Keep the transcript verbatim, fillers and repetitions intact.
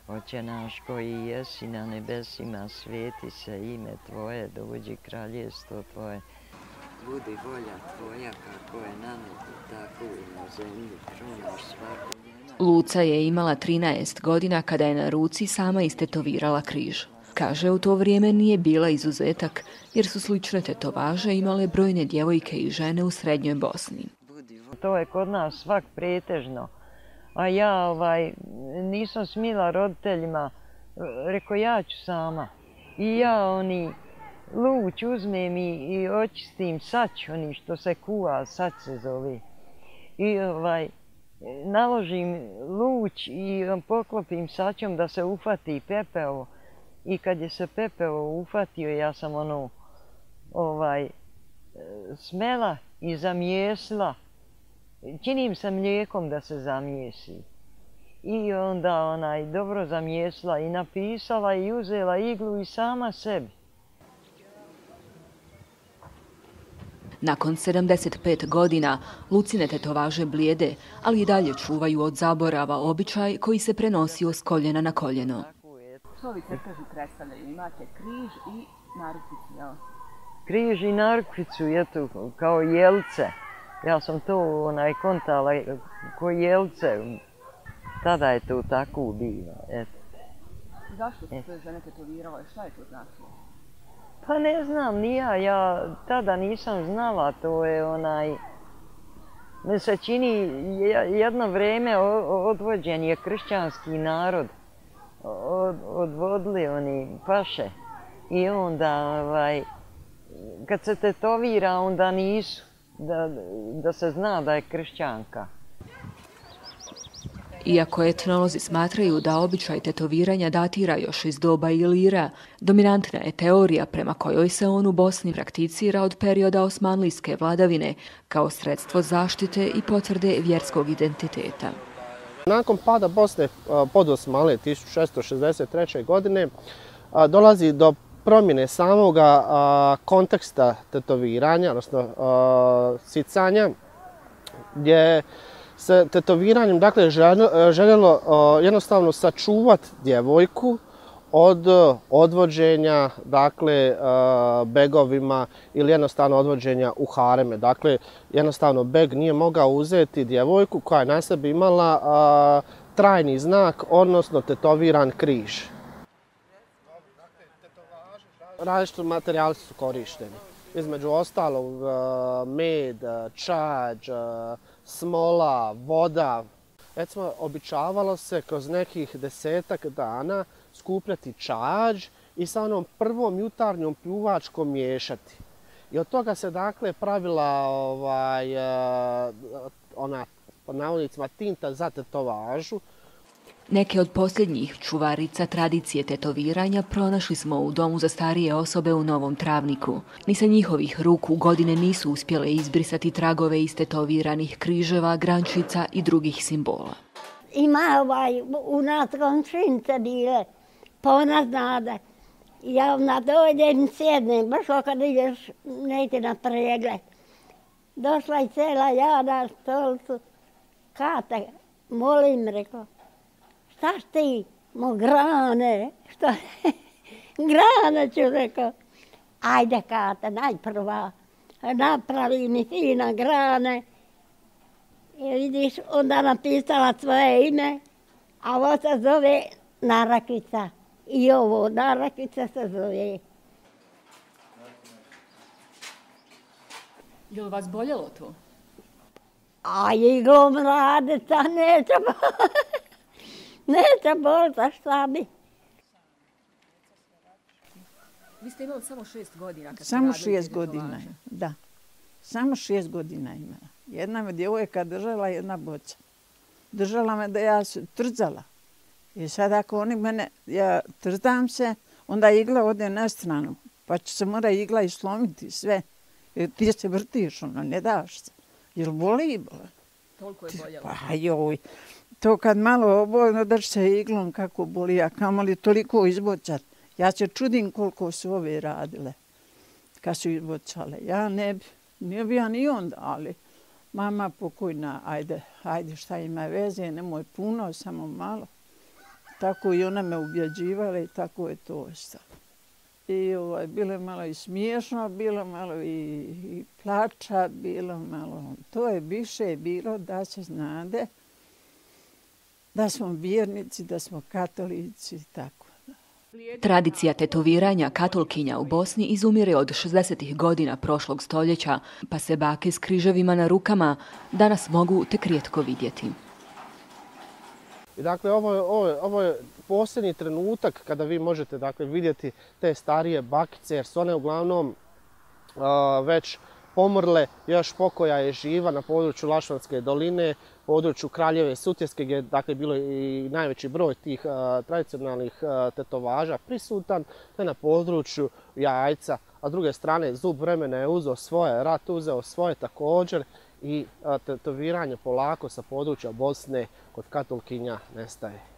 Oče naš koji jesi na nebesima, sveti se ime Tvoje, dođi kraljevstvo Tvoje. Budi volja Tvoja kako je na nebu, tako i na zemlji. Kruh naš svakodnevni. Luca je imala trinaest godina kada je na ruci sama istetovirala križ. Kaže, u to vrijeme nije bila izuzetak, jer su slične tetovaže imale brojne djevojke i žene u srednjoj Bosni. To je kod nas svak pretežno. A ja ovaj, nisam smila roditeljima, reko ja ću sama. I ja oni luć uzmem i, i očistim sać, oni što se kuva, sać se zove. I ovaj, naložim luć i poklopim saćom da se ufati pepeo. I kad je se pepeo ufatio, ja sam ono ovaj, smela i zamijesila. Činim se mlijekom da se zamijesi. I onda onaj dobro zamijesila i napisala i uzela iglu i sama sebi. Nakon sedamdeset pet godina Lucine tetovaže blijede, ali i dalje čuvaju od zaborava običaj koji se prenosio s koljena na koljeno. Što ovi crteži predstavljaju? Imate križ i narukvicu, jel? Križ i narukvicu, eto, kao jelce. Ja sam to onaj kontala ko jelce. Tada je to tako bilo, eto. Zašto su sve žene tetovirale? Šta je to značilo? Pa ne znam, nija, ja tada nisam znala, to je onaj... Me se čini jedno vrijeme odvođen je kršćanski narod. Od, odvodili oni paše. I onda, ovaj, kad se tetovira, onda nisu, da, da se zna da je kršćanka. Iako etnolozi smatraju da običaj tetoviranja datira još iz doba Ilira, dominantna je teorija prema kojoj se on u Bosni prakticira od perioda osmanlijske vladavine kao sredstvo zaštite i potvrde vjerskog identiteta. Nakon pada Bosne pod Osmanlije tisuću šesnaesto šezdeset treće. godine dolazi do promjene samoga konteksta tetoviranja, odnosno sicanja, gdje se tetoviranjem dakle, željelo jednostavno sačuvati djevojku od odvođenja dakle, begovima ili jednostavno odvođenja u hareme. Dakle, jednostavno beg nije mogao uzeti djevojku koja je na sebi imala a, trajni znak, odnosno tetoviran križ. Različiti materijali su korišteni. Između ostalog med, čađ, smola, voda. Recimo, običavalo se kroz nekih desetak dana skupljati čađ i sa onom prvom jutarnjom pljuvačkom miješati. I od toga se dakle pravila ovaj, ona, pod navodnicima, tinta za tetovažu. Neke od posljednjih čuvarica tradicije tetoviranja pronašli smo u domu za starije osobe u Novom Travniku. Ni sa njihovih ruku godine nisu uspjele izbrisati tragove iz tetoviranih križeva, grančica i drugih simbola. Ima ovaj, u nas komšinice bile, pa ona znade. Ja ona dođem, sjednem, baš kad ideš negdje na pregled. Došla i cela ja na stolcu. Kate, molim, rekao, šta ti? Mo grane, šta? Grane ću, rekao. Ajde, Kate, najprva, napravi mi fina grane. I vidiš, onda napisala svoje ime, a ovo se zove narakvica. I ovo, narakvica se zove. Je li vas boljelo to? A iglom radica, neće boliti. Neće boliti, a šta bi? Vi ste imali samo šest godina. Kad samo šest godina, da. Samo šest godina imala. Jedna me djevojka držala, jedna boća. Držala me da ja se trzala. I sad ako oni mene, ja trzam se, onda igla ode na stranu. Pa će se mora igla i slomiti sve. Jer ti se vrtiš, ono, ne daš se. Jel boli? Toliko je boljelo. Pa joj. To kad malo obojno drž se iglom kako boli, a kamoli toliko izbočat. Ja se čudim koliko su ove radile. Kad su izbočale. Ja ne bi, ne bi ja ni onda, ali mama pokojna, ajde, ajde šta ima veze, nemoj puno, samo malo. tako i ona me ubjeđivala i tako je to ostalo. I ovaj, bilo je malo i smiješno, bilo malo i, i plača, bilo malo... To je više bilo da se znade da smo vjernici, da smo katolici i tako. Tradicija tetoviranja katolkinja u Bosni izumire od šezdesetih godina prošlog stoljeća, pa se bake s križevima na rukama danas mogu tek rijetko vidjeti. I dakle, ovo je, ovo je, ovo je posljednji trenutak kada vi možete dakle, vidjeti te starije bakice, jer su one uglavnom uh, već pomrle, još pokoja je živa na području Lašvanske doline, području Kraljeve Sutjeske, gdje je dakle, bilo i najveći broj tih uh, tradicionalnih uh, tetovaža prisutan, te na području Jajca. A s druge strane, zub vremena je uzeo svoje, rat uzeo svoje također i uh, tetoviranje polako sa područja Bosne kod katolkinja nestaje.